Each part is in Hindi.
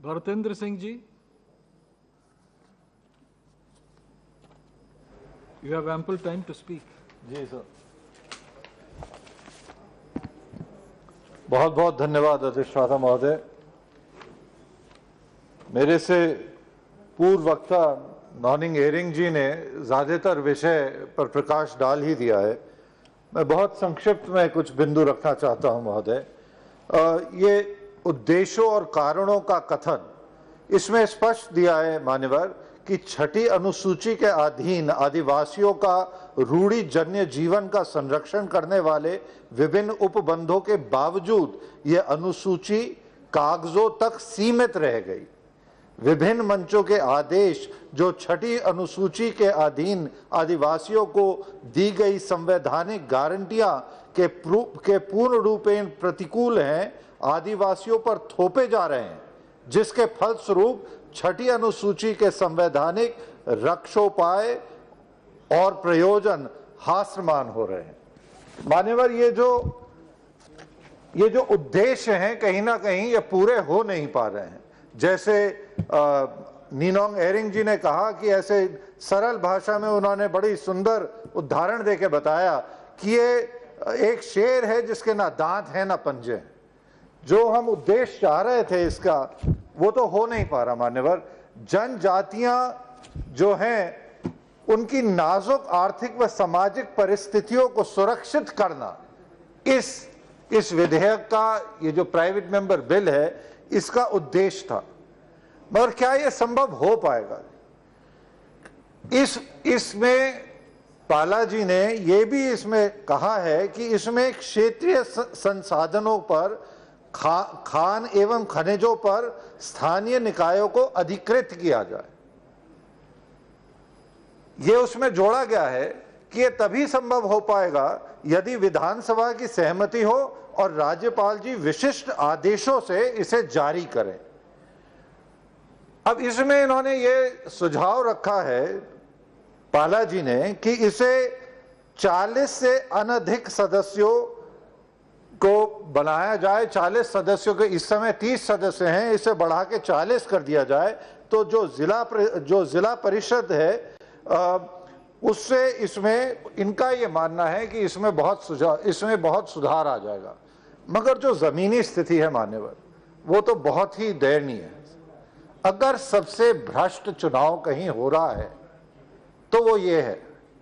Bharatendra Singh ji, you have ample time to speak. जी सर, बहुत बहुत धन्यवाद अधिष्ठाता महोदय। मेरे से पूर्व वक्ता नॉनिंग एरिंग जी ने ज्यादातर विषय पर प्रकाश डाल ही दिया है। मैं बहुत संक्षिप्त में कुछ बिंदु रखना चाहता हूं महोदय। ये उद्देश्यों और कारणों का कथन इसमें स्पष्ट दिया है मान्यवर कि छठी अनुसूची के अधीन आदिवासियों का रूढ़िजन्य जीवन का संरक्षण करने वाले विभिन्न उपबंधों के बावजूद ये अनुसूची कागजों तक सीमित रह गई। विभिन्न मंचों के आदेश जो छठी अनुसूची के अधीन आदिवासियों को दी गई संवैधानिक गारंटियां के पूर्ण रूपेण प्रतिकूल हैं, आदिवासियों पर थोपे जा रहे हैं, जिसके फलस्वरूप छठी अनुसूची के संवैधानिक रक्षोपाय और प्रयोजन हास्यमान हो रहे हैं। मान्यवर, ये जो उद्देश्य हैं कहीं ना कहीं ये पूरे हो नहीं पा रहे हैं। जैसे नीनोंग एरिंग जी ने कहा कि ऐसे सरल भाषा में उन्होंने बड़ी सुंदर उदाहरण देके बताया कि ये एक शेर है जिसके ना दांत है ना पंजे हैं। जो हम उद्देश्य चाह रहे थे इसका वो तो हो नहीं पा रहा मान्यवर। जनजातियां जो हैं उनकी नाजुक आर्थिक व सामाजिक परिस्थितियों को सुरक्षित करना इस विधेयक का, ये जो प्राइवेट मेंबर बिल है, इसका उद्देश्य था। मगर क्या यह संभव हो पाएगा? इसमें पालाजी ने यह भी इसमें कहा है कि इसमें क्षेत्रीय संसाधनों पर खान एवं खनिजों पर स्थानीय निकायों को अधिकृत किया जाए। यह उसमें जोड़ा गया है कि यह तभी संभव हो पाएगा यदि विधानसभा की सहमति हो और राज्यपाल जी विशिष्ट आदेशों से इसे जारी करें। अब इसमें इन्होंने ये सुझाव रखा है पालाजी ने कि इसे 40 से अनधिक सदस्यों को बनाया जाए। 40 सदस्यों के इस समय 30 सदस्य हैं, इसे बढ़ा के 40 कर दिया जाए तो जो जिला परिषद है उससे इसमें इनका ये मानना है कि इसमें बहुत सुधार आ जाएगा। मगर जो जमीनी स्थिति है मान्यवर वो तो बहुत ही दयनीय है। अगर सबसे भ्रष्ट चुनाव कहीं हो रहा है तो वो ये है,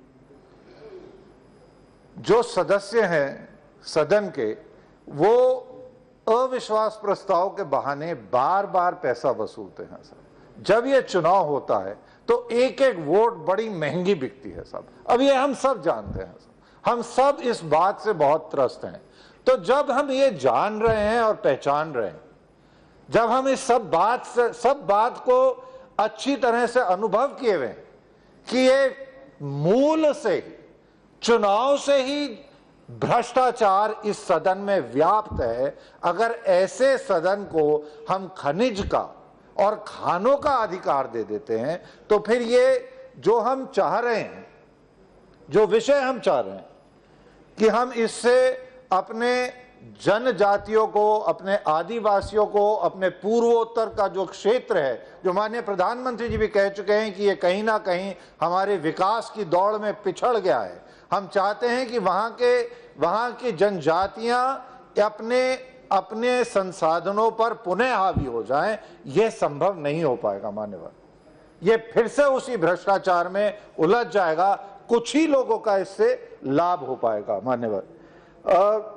जो सदस्य हैं सदन के वो अविश्वास प्रस्ताव के बहाने बार बार पैसा वसूलते हैं साहब। जब ये चुनाव होता है तो एक एक वोट बड़ी महंगी बिकती है साहब। अब ये हम सब जानते हैं, हम सब इस बात से बहुत त्रस्त हैं। तो जब हम ये जान रहे हैं और पहचान रहे हैं, जब हम इस सब बात को अच्छी तरह से अनुभव किए हुए कि ये मूल से ही, चुनाव से ही भ्रष्टाचार इस सदन में व्याप्त है, अगर ऐसे सदन को हम खनिज का और खानों का अधिकार दे देते हैं तो फिर ये जो हम चाह रहे हैं, जो विषय हम चाह रहे हैं कि हम इससे अपने जनजातियों को, अपने आदिवासियों को, अपने पूर्वोत्तर का जो क्षेत्र है, जो माननीय प्रधानमंत्री जी भी कह चुके हैं कि ये कहीं ना कहीं हमारे विकास की दौड़ में पिछड़ गया है। हम चाहते हैं कि वहाँ की जनजातियां अपने संसाधनों पर पुनः हावी हो जाएं। यह संभव नहीं हो पाएगा मान्यवर। ये फिर से उसी भ्रष्टाचार में उलझ जाएगा। कुछ ही लोगों का इससे लाभ हो पाएगा मान्यवर।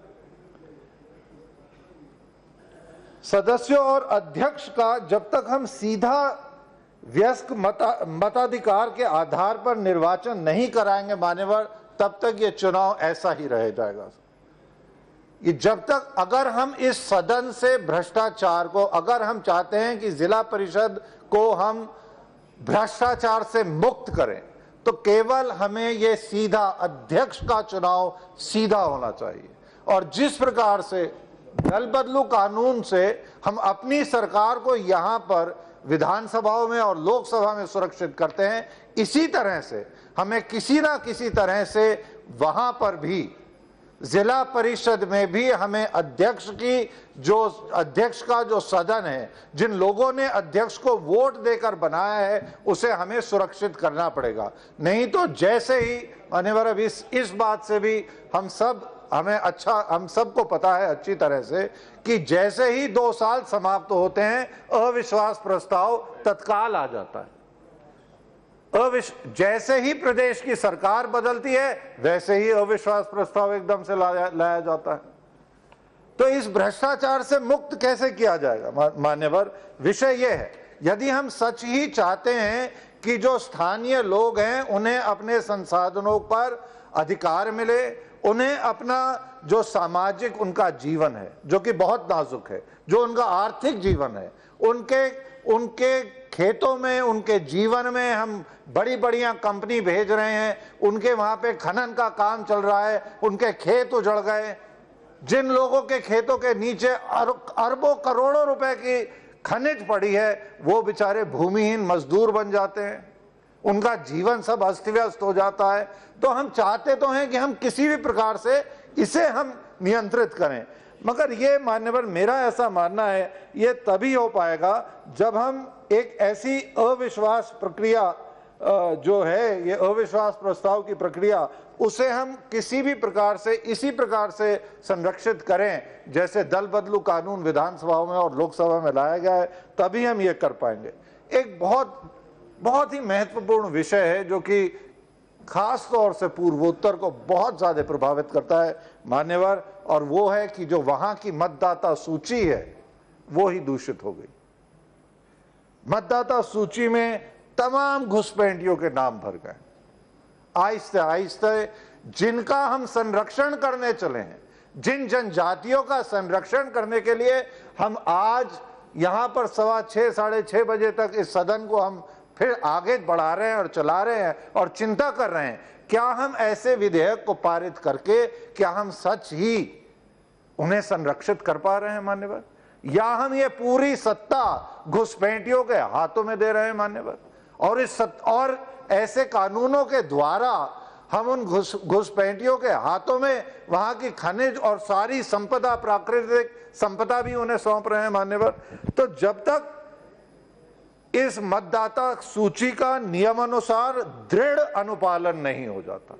सदस्यों और अध्यक्ष का जब तक हम सीधा वयस्क मताधिकार के आधार पर निर्वाचन नहीं कराएंगे मान्यवर, तब तक ये चुनाव ऐसा ही रह जाएगा। ये जब तक, अगर हम इस सदन से भ्रष्टाचार को, अगर हम चाहते हैं कि जिला परिषद को हम भ्रष्टाचार से मुक्त करें, तो केवल हमें ये सीधा अध्यक्ष का चुनाव सीधा होना चाहिए। और जिस प्रकार से दल बदलू कानून से हम अपनी सरकार को यहां पर विधानसभाओं में और लोकसभा में सुरक्षित करते हैं, इसी तरह से हमें किसी ना किसी तरह से वहां पर भी जिला परिषद में भी हमें अध्यक्ष का जो सदन है, जिन लोगों ने अध्यक्ष को वोट देकर बनाया है, उसे हमें सुरक्षित करना पड़ेगा। नहीं तो जैसे ही मान्यवर, अब इस बात से भी हम सबको पता है अच्छी तरह से कि जैसे ही 2 साल समाप्त होते हैं, अविश्वास प्रस्ताव तत्काल आ जाता है। जैसे ही प्रदेश की सरकार बदलती है, वैसे ही अविश्वास प्रस्ताव एकदम से लाया जाता है। तो इस भ्रष्टाचार से मुक्त कैसे किया जाएगा मान्यवर? विषय यह है, यदि हम सच ही चाहते हैं कि जो स्थानीय लोग हैं उन्हें अपने संसाधनों पर अधिकार मिले, उन्हें अपना जो सामाजिक उनका जीवन है, जो कि बहुत नाजुक है, जो उनका आर्थिक जीवन है, उनके खेतों में, उनके जीवन में हम बड़ी बढ़िया कंपनी भेज रहे हैं, उनके वहां पे खनन का काम चल रहा है, उनके खेत उजड़ गए। जिन लोगों के खेतों के नीचे अरबों करोड़ों रुपए की खनिज पड़ी है, वो बेचारे भूमिहीन मजदूर बन जाते हैं, उनका जीवन सब अस्त व्यस्त हो जाता है। तो हम चाहते तो हैं कि हम किसी भी प्रकार से इसे हम नियंत्रित करें, मगर ये मान्यवर, मेरा ऐसा मानना है, ये तभी हो पाएगा जब हम एक ऐसी अविश्वास प्रक्रिया जो है, ये अविश्वास प्रस्ताव की प्रक्रिया, उसे हम किसी भी प्रकार से इसी प्रकार से संरक्षित करें जैसे दल बदलू कानून विधानसभाओं में और लोकसभा में लाया गया है, तभी हम ये कर पाएंगे। एक बहुत ही महत्वपूर्ण विषय है जो कि खास तौर से पूर्वोत्तर को बहुत ज्यादा प्रभावित करता है मान्यवर, और वो है कि जो वहां की मतदाता सूची है वो ही दूषित हो गई। मतदाता सूची में तमाम घुसपैठियों के नाम भर गए। आहिस्ते आहिस्ते जिनका हम संरक्षण करने चले हैं, जिन जनजातियों का संरक्षण करने के लिए हम आज यहां पर 6:15 साढ़े 6 बजे तक इस सदन को हम फिर आगे बढ़ा रहे हैं और चला रहे हैं और चिंता कर रहे हैं, क्या हम ऐसे विधेयक को पारित करके क्या हम सच ही उन्हें संरक्षित कर पा रहे हैं मान्यवर, या हम ये पूरी सत्ता घुसपैठियों के हाथों में दे रहे हैं मान्यवर? और ऐसे कानूनों के द्वारा हम उन घुसपैठियों के हाथों में वहां की खनिज और सारी संपदा, प्राकृतिक संपदा भी उन्हें सौंप रहे हैं मान्यवर। तो जब तक इस मतदाता सूची का नियमानुसार दृढ़ अनुपालन नहीं हो जाता,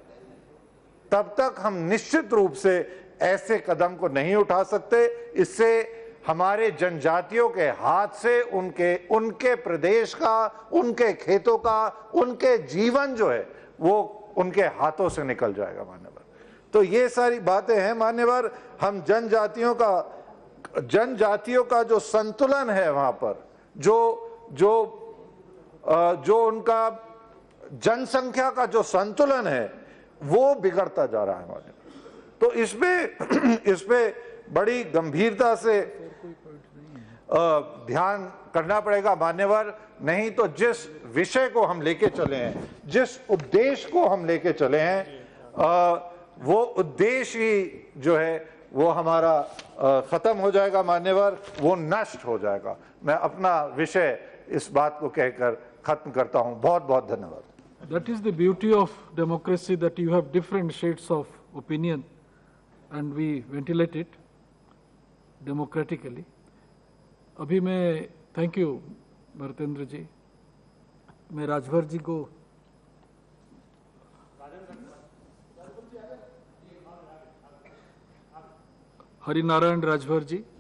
तब तक हम निश्चित रूप से ऐसे कदम को नहीं उठा सकते। इससे हमारे जनजातियों के हाथ से उनके प्रदेश का, उनके खेतों का, उनके जीवन जो है वो उनके हाथों से निकल जाएगा मान्यवर। तो ये सारी बातें हैं मान्यवर। हम जनजातियों का जो संतुलन है वहां पर, जो उनका जनसंख्या का जो संतुलन है वो बिगड़ता जा रहा है मान्यवर। तो इसपे बड़ी गंभीरता से ध्यान करना पड़ेगा मान्यवर, नहीं तो जिस विषय को हम लेके चले हैं, जिस उद्देश्य को हम लेके चले हैं, वो उद्देश्य ही जो है वो हमारा खत्म हो जाएगा मान्यवर, वो नष्ट हो जाएगा। मैं अपना विषय इस बात को कहकर खत्म करता हूं। बहुत बहुत धन्यवाद। That is the beauty of democracy, that you have different shades of opinion and we ventilate it democratically. अभी मैं थैंक यू भरतेंद्र जी, मैं राजभर जी को हरिनारायण राजभर जी।